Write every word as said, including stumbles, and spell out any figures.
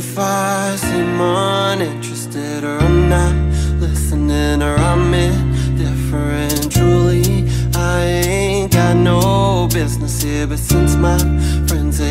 if I seem uninterested, or I'm not listening, or I'm indifferent. Truly, I ain't got no business here, but since my friends